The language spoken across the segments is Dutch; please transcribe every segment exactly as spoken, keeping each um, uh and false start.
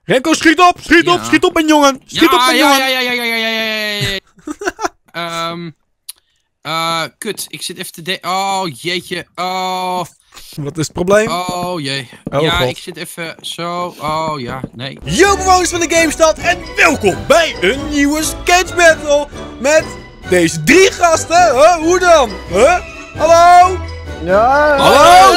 Remco, schiet op! Schiet Ja. op! Schiet op, mijn jongen! Schiet ja, op, mijn ja, jongen! ja, ja, ja, ja, ja, ja, ja, ja. Ehm... Uh, kut, ik zit even te denken. Oh, jeetje. Oh, Wat is het probleem? oh jee. Oh, ja, God. ik zit even zo. Oh, ja, nee. Yo bewoners van de GameStad en welkom bij een nieuwe sketch battle met deze drie gasten. Huh? Hoe dan? Huh? Hallo? Ja. Hallo?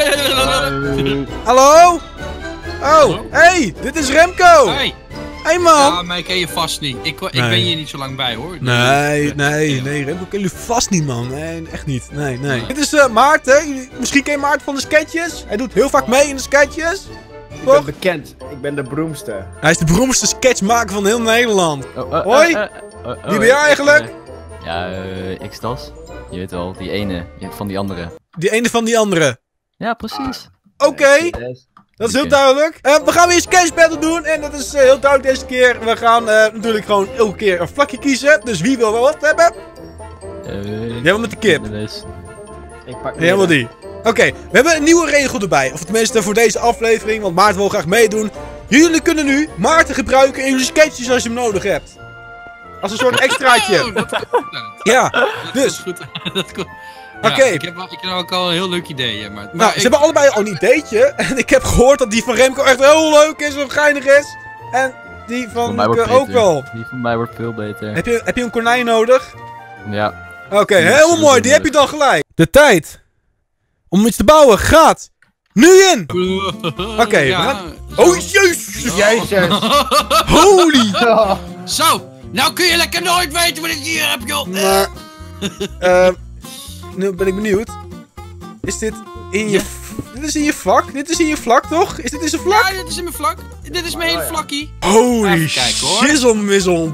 Uh, Hallo? Oh, hey, dit is Remco. Hey. Hey man. Ja, mij ken je vast niet. Ik, ik Nee. ben hier niet zo lang bij hoor. Nee, nee, nee, Remco ken jullie vast niet man. Nee, echt niet. Nee, nee. Dit is uh, Maarten. Jullie- Misschien ken je Maarten van de sketches. Hij doet heel vaak mee in de sketches. ik Toch? ben bekend. Ik ben de beroemdste. Hij is de beroemdste sketchmaker van heel Nederland. Oh, oh, Hoi. oh, oh, oh, Wie ben jij eigenlijk? ik, eh, Ja, eh, Xtas. Je weet wel, die ene van die andere. Die ene van die andere. Ja, precies. Oké. Yes. Dat is heel Oké. duidelijk. Uh, we gaan weer een sketch battle doen. En dat is uh, heel duidelijk deze keer. We gaan uh, natuurlijk gewoon elke keer een vlakje kiezen. Dus wie wil wel wat hebben? Uh, Jij wil met de kip. Dus. Ik pak Jij wil die. Oké, we hebben een nieuwe regel erbij. Of tenminste voor deze aflevering. Want Maarten wil graag meedoen. Jullie kunnen nu Maarten gebruiken in jullie sketches als je hem nodig hebt. Als een soort extraatje. Oh, dat komt goed uit. Ja, Dat dus. komt goed. Dat komt. Ja, Oké. ik, heb, wel- ik heb ook al een heel leuk idee. Maar, maar Nou, ze ik- hebben allebei al een ideetje. En ik heb gehoord dat die van Remco echt heel leuk is en geinig is. En die Voor van mij wordt Luke ook beter. wel. Die van mij wordt veel beter. Heb je, heb je een konijn nodig? Ja. Oké, Ja, helemaal zullen mooi. we Die doen. heb je dan gelijk. De tijd om iets te bouwen gaat nu in. Oké, ja, we gaan... zo. Oh, jezus. Jezus. Holy. Oh, Zo, nou kun je lekker nooit weten wat ik hier heb, joh. Maar... eh, nu ben ik benieuwd. Is dit in je... Ja. Dit is in je vak? Dit is in je vlak, toch? Is dit in zijn vlak? Ja, dit is in mijn vlak. Dit is mijn Oh, hele ja. vlakkie. Holy Even kijken, hoor. shizzle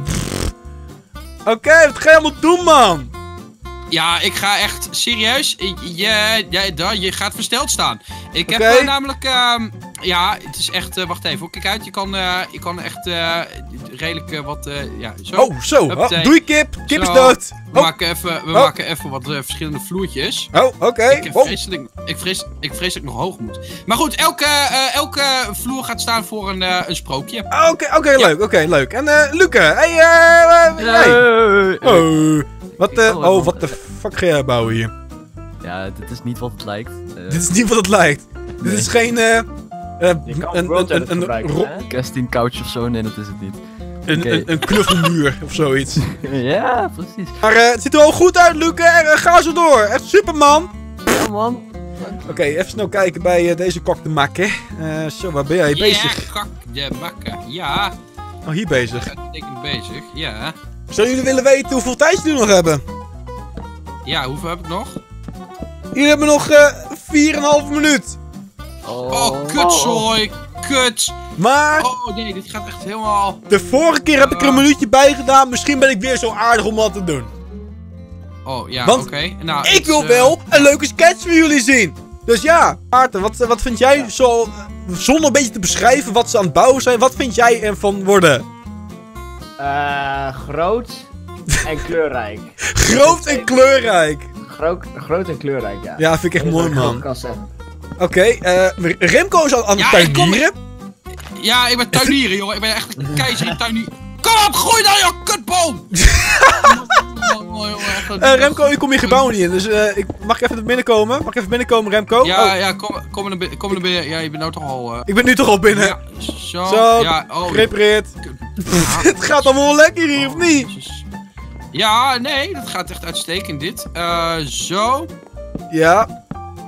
Oké, wat ga je allemaal doen, man? Ja, ik ga echt serieus. Je, je, je, je gaat versteld staan. Ik heb Oké. eh, namelijk. ehm, ja, het is echt. eh, wacht even hoor. Kijk uit. Je kan, eh, je kan echt eh, redelijk eh, wat. eh, ja, zo. Oh, zo. Oh, Huppatee. doei, kip. Kip is Zo. dood. We, Oh, maken, even, we Oh. maken even wat eh, verschillende vloertjes. oh oké. Ik, Oh. vrees dat ik, ik, vrees, ik vrees dat ik nog hoog moet. Maar goed, elke, eh, elke vloer gaat staan voor een, eh, een sprookje. Ah, Oké, oké, leuk, oké, leuk. En eh, Luke, hey, eh, uh, hey. Hey. Oh, wat, Ik eh, kan wel oh, wat- wat de fuck ga jij bouwen hier? Ja, dit is niet wat het lijkt. Eh, Dit is niet wat het lijkt. Dit Nee. is geen, eh, eh, Je kan een, World een, Edit een, een, gebruiken, ro- hè? Casting couch of zo, nee dat is het niet. een, Oké. een, een knuffelmuur of zoiets. Ja, precies. Maar eh, het ziet er wel goed uit, Luke. Eh, ga zo door. Echt superman. Ja man. Oké, even snel kijken bij eh, deze kok te maken. Eh, zo, waar ben jij bezig? Ja, kak de bakken. Ja, Oh, hier bezig. uitstekend bezig. Ja. Zouden jullie willen weten hoeveel tijd jullie nog hebben? Ja, hoeveel heb ik nog? Jullie hebben nog eh vier en een half minuut. Oh, kutzooi. Kut. Maar Oh nee, dit gaat echt helemaal... de vorige keer heb ik er een minuutje bij gedaan. Misschien ben ik weer zo aardig om wat te doen. Oh, ja, Want oké. Nou, Ik het, wil eh, wel een leuke sketch van jullie zien. Dus ja, Maarten, wat, wat vind jij zo... Zonder een beetje te beschrijven wat ze aan het bouwen zijn. Wat vind jij ervan worden? Eh, groot en kleurrijk. Groot en kleurrijk. Groot, groot en kleurrijk, ja. Ja, vind ik echt Dat is mooi, wat ik man. kan zeggen. Oké, eh, Remco is al aan het Ja, ik kom- tuinieren. Ja, ik ben tuinieren, jongen. Ik ben echt een keizer in tuinier. Kom op, groei dan, joh, kutboom! Oh, jongen, echt een- Eh, Remco, ik kom je gebouw niet in. Dus eh, ik, mag ik even naar binnen komen? Mag ik even binnenkomen, Remco? Ja, Oh, ja, kom, kom, naar binnen, kom naar binnen. Ja, je bent nou toch al... eh, ik ben nu toch al binnen. ja, zo. Zo, Ja, oh. gerepareerd. Ja, Het gaat allemaal lekker hier, of niet? Jezus. Ja, nee, dat gaat echt uitstekend, dit. Eh, zo. Ja.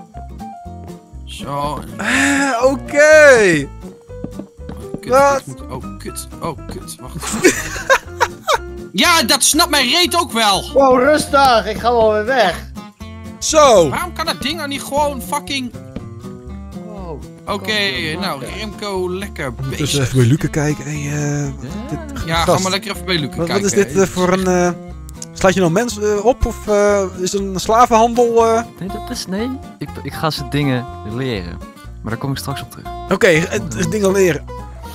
Zo. Eh, Oké. Kut, Wat? dit moet- Oh, kut. Oh, kut. Wacht. Ja, dat snapt mijn reet ook wel. Wow, rustig. Ik ga wel weer weg. Zo. Waarom kan dat ding nou niet gewoon fucking... Wow. Oké, nou, Remco, lekker Dus bezig. even bij Luca kijken. Hey, eh, dit, Ja, ga gast, maar lekker even bij Luc Wat, wat kijken. is dit eh, voor een... eh Slaat je nou mensen eh, op? Of eh, is het een slavenhandel? eh? Nee, dat is nee. Ik, ik ga ze dingen leren. Maar daar kom ik straks op terug. Oké, het is ding al leren.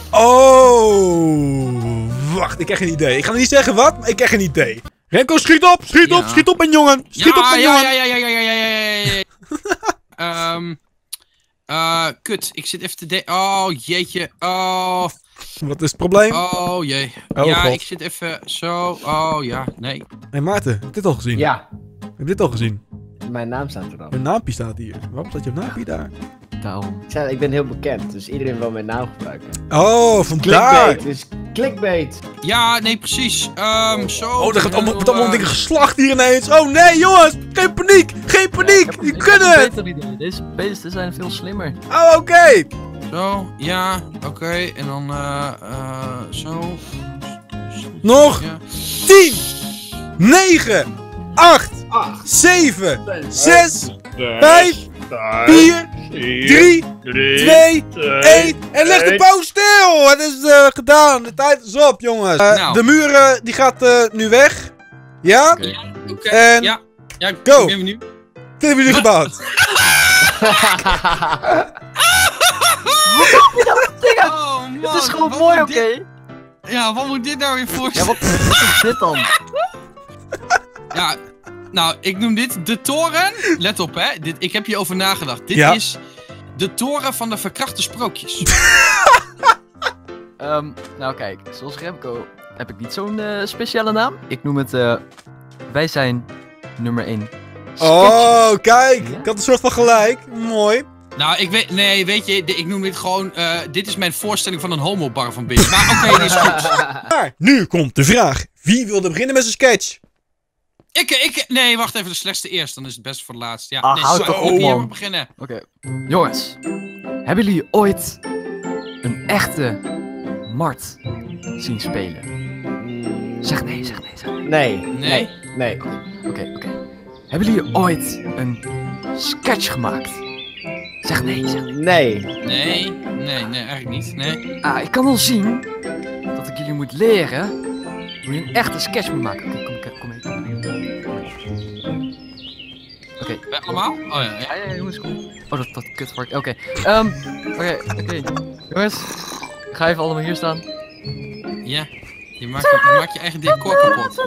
Oh, wacht, ik krijg een idee. Ik ga niet zeggen wat, maar ik krijg een idee. Remco, schiet op, schiet op, Ja. schiet op, mijn jongen. Schiet op, Ja, mijn ja, jongen. ja, ja, ja, ja, ja, ja, ja, ja. Ehm, Uh, kut, ik zit even te denken. Oh, jeetje. Oh, Wat is het probleem? oh jee. Oh, ja, God. ik zit even zo. Oh, ja, nee. Hé hey, Maarten, heb je dit al gezien? Ja, Heb je dit al gezien? mijn naam staat er al. Mijn naampje staat hier. Waarom staat je naampje daar? Daarom. Ik, zei, ik ben heel bekend, dus iedereen wil mijn naam gebruiken. Oh, vandaar! Clickbait, dus clickbait. Ja, nee, precies. Ehm zo. Oh, er gaat allemaal, wordt uh, allemaal dingen geslacht hier ineens. Oh nee, jongens! Geen paniek! Geen paniek! Je kunt het! Beter idee. Deze beesten zijn veel slimmer. Oh, oké! Okay. Zo, ja, oké. Okay. En dan, eh, uh, zo. Nog Ja. tien, negen, acht, zeven, zes, vijf, vier, drie, twee, één. En leg de pauze stil! Het is uh, gedaan. De tijd is op, jongens. Uh, Nou. De muren, die gaat uh, nu weg. Ja? Oké. Oké, En- okay. ja. Ja, ik Go. ben benieuwd. Dit hebben jullie gebouwd. Oh, man. Het is gewoon wat mooi, moet oké? dit- Ja, wat moet dit nou weer voor? Ja, wat, wat is dit dan? Ja, nou, ik noem dit de toren. Let op, hè. Dit, ik heb hierover nagedacht. Dit Ja. is de toren van de verkrachte sprookjes. Ehm, nou kijk, zoals Remco heb ik niet zo'n eh, speciale naam. Ik noem het, eh, wij zijn nummer één. Oh, kijk. Ja? Ik had een soort van gelijk. Mooi. Nou, ik weet, nee, weet je, de- ik noem dit gewoon, eh, dit is mijn voorstelling van een homobar van binnen. Maar oké, dit is goed. Maar nu komt de vraag. Wie wilde beginnen met zijn sketch? Ik, ik, nee, wacht even, de slechtste eerst, dan is het best voor het laatst. Ja, Ah, nee, houd sorry, toch ik op, wil hier man. maar beginnen. Oké, jongens. Hebben jullie ooit een echte Mart zien spelen? Zeg nee, zeg nee, zeg nee. Nee, Nee. nee, nee. Oké, oké. Hebben jullie ooit een sketch gemaakt? Zeg nee, zeg nee. Nee. Nee, nee, nee, eigenlijk niet. Nee. Ah, ik kan wel zien dat ik jullie moet leren hoe je een echte sketch moet maken. Oké, kom, kom, kom mee. Kom mee. Oké. Wij allemaal? Oh ja, ja. Ja, ja, jongens, kom. Oh, dat, dat kut wordt. Oké. Ehm, Oké, oké. Jongens, ga even allemaal hier staan. Ja. Je maakt, je maakt je eigen decor kapot.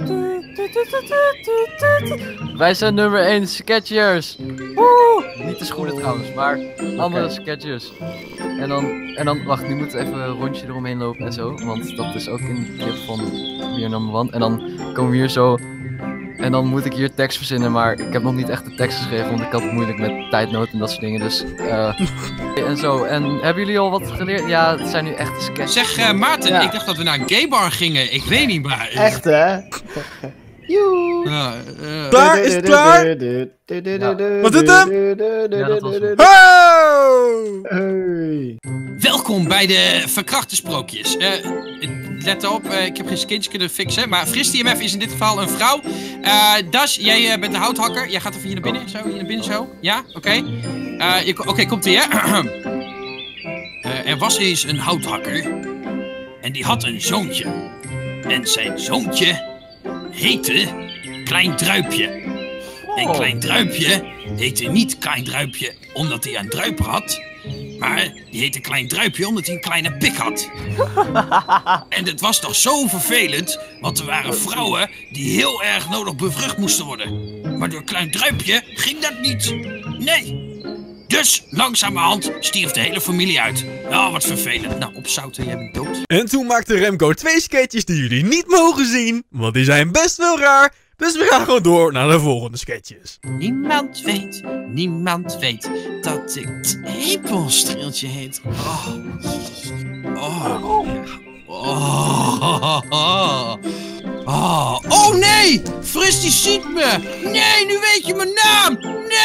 Wij zijn nummer één sketchers. Woe! Niet de schoenen trouwens, maar andere sketchers. En dan, en dan, wacht, nu moeten we even een rondje eromheen lopen en zo. Want dat is ook in de clip van weer nummer one. En dan komen we hier zo. En dan moet ik hier tekst verzinnen, maar ik heb nog niet echt de tekst geschreven, want ik had het moeilijk met tijdnood en dat soort dingen. Dus, eh en zo. En hebben jullie al wat geleerd? Ja, het zijn nu echte sketches. Zeg, eh, Maarten, Ja. ik dacht dat we naar een gaybar gingen. Ik weet niet, maar... Echt, hè? Joe. Ja, eh, Klaar? Is het klaar? Was dit hem? Ja, dat was hem. Oh! Hey. Welkom bij de verkrachte sprookjes. Eh, let op, eh, ik heb geen skins kunnen fixen, maar Fris T M F is in dit geval een vrouw. Eh Das, jij eh, bent de houthakker. Jij gaat even hier naar binnen, zo, hier naar binnen, zo. Ja, oké. Eh, je- Oké, komt ie, hè? Eh, er was eens een houthakker. En die had een zoontje. En zijn zoontje heette Klein Druipje. En Klein Druipje heette niet Klein Druipje omdat hij een druiper had. Maar die heette Klein Druipje omdat hij een kleine pik had. En het was toch zo vervelend, want er waren vrouwen die heel erg nodig bevrucht moesten worden. Maar door Klein Druipje ging dat niet. Nee. Dus langzamerhand stierf de hele familie uit. Oh, wat vervelend. Nou, opzouten, jij bent dood. En toen maakte Remco twee sketches die jullie niet mogen zien, want die zijn best wel raar. Dus we gaan gewoon door naar de volgende sketches. Niemand weet, niemand weet dat ik tepelstreeltje heet. Oh. Oh. Oh. Oh. Oh. Oh nee! Fris die ziet me! Nee, nu weet je mijn naam!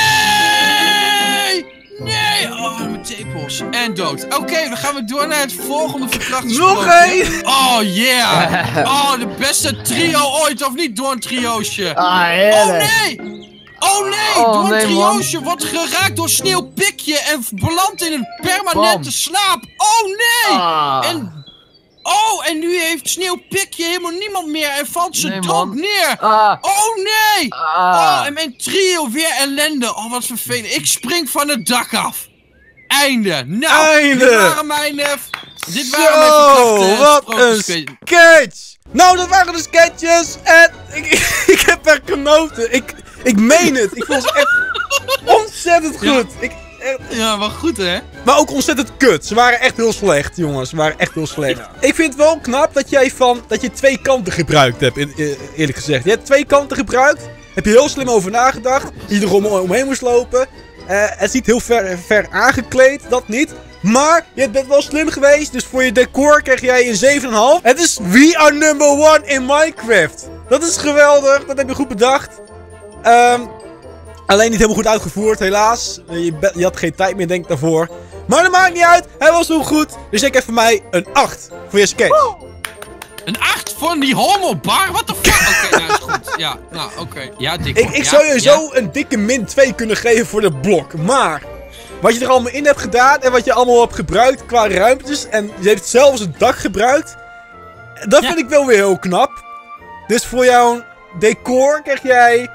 Nee! Nee! Oh, mijn tepels. En dood. Oké, dan gaan we door naar het volgende verkrachtersprookje. Nog één! Oh yeah! Oh, de beste trio ooit, of niet? Door een trioosje. Ah, Oh heerlijk. nee! Oh nee! Oh, door een nee, trioosje wordt geraakt door Sneeuwpikje en belandt in een permanente Bam. slaap. Oh nee! Ah. En... Oh, en nu heeft Sneeuwpikje helemaal niemand meer en valt ze Nee, dood man. neer. Ah, Oh nee! ah. Oh, en mijn trio weer ellende. Oh, wat vervelend. Ik spring van het dak af. Einde. Nou, Einde. dit waren mijn... eh, dit Zo, waren mijn verkrachte wat een sprookjes. sketch! Nou, dat waren de sketches en ik, ik heb echt genoten. Ik, ik meen het. Ik vond ze echt ontzettend goed. Ik, echt... Ja, wel goed, hè? Maar ook ontzettend kut. Ze waren echt heel slecht, jongens. Ze waren echt heel slecht. Ja. Ik vind het wel knap dat jij van... Dat je twee kanten gebruikt hebt, eerlijk gezegd. Je hebt twee kanten gebruikt. Heb je heel slim over nagedacht. Die er om, omheen moest lopen. Uh, het ziet heel ver, ver aangekleed, dat niet. Maar je bent wel slim geweest. Dus voor je decor krijg jij een zeven komma vijf. Het is We Are Number One in Minecraft. Dat is geweldig. Dat heb je goed bedacht. Um, alleen niet helemaal goed uitgevoerd, helaas. Je, je had geen tijd meer, denk ik, daarvoor. Maar dat maakt niet uit. Hij was zo goed. Dus ik heb voor mij een acht voor je sketch. Een acht van die homobar? What the fuck? Oké, okay, nou is goed. Ja, nou oké. Okay. Ja, dik. Ik, ik ja, zou je ja. zo een dikke min twee kunnen geven voor de blok. Maar wat je er allemaal in hebt gedaan en wat je allemaal hebt gebruikt qua ruimtes. En je heeft zelfs het dak gebruikt. Dat ja. vind ik wel weer heel knap. Dus voor jouw decor krijg jij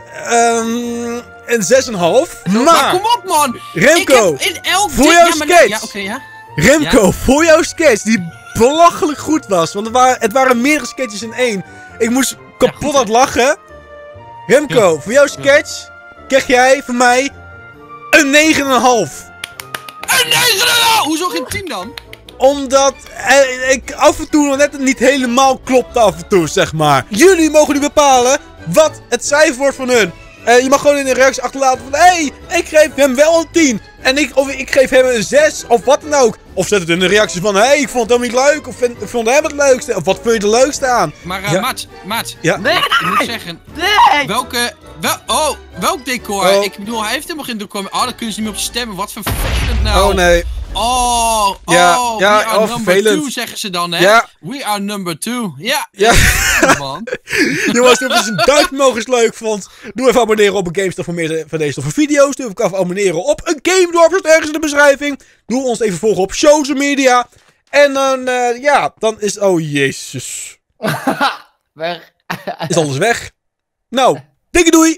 um, een zes komma vijf. Maar, maar kom op, man. Remco, ik heb in elk voor jouw ja, sketch. Ja, okay, ja. Remco, ja? voor jouw sketch die belachelijk goed was. Want het waren, het waren meerdere sketches in één. Ik moest kapot aan het lachen. Remco, ja. voor jouw sketch ja. krijg jij van mij een negen komma vijf. Een negen komma vijf? Hoezo geen tien dan? Omdat eh, ik af en toe nog net niet helemaal klopt af en toe, zeg maar. Jullie mogen nu bepalen wat het cijfer wordt van hun. Uh, je mag gewoon in de reactie achterlaten van... Hé, hey, ik geef hem wel een tien. En ik, of ik geef hem een zes. Of wat dan ook. Of zet het in de reactie van... Hé, hey, ik vond het helemaal niet leuk. Of vind, ik vond hem het leukste. Of wat vind je het leukste aan? Maar uh, ja. Maat, Maat. Ja? Nee. Ik moet zeggen... Nee! Welke... Wel, oh, welk decor? Oh. Ik bedoel, hij heeft helemaal geen decor. Oh, daar kunnen ze niet op stemmen. Wat vervelend nou. Oh, nee. Oh, ja, oh, ja, we are oh, number vervelend. two, zeggen ze dan, hè? Ja. We are number two. Ja. Ja. ja man. Jongens, als je een duimpje mogen eens leuk vond, doe even abonneren op een GameStop voor meer van deze toffe video's. Doe even abonneren op een Gamedorp, dat ergens in de beschrijving. Doe ons even volgen op social media. En dan, uh, ja, dan is... Oh, jezus. Weg. Is alles weg. Nou, dikke doei.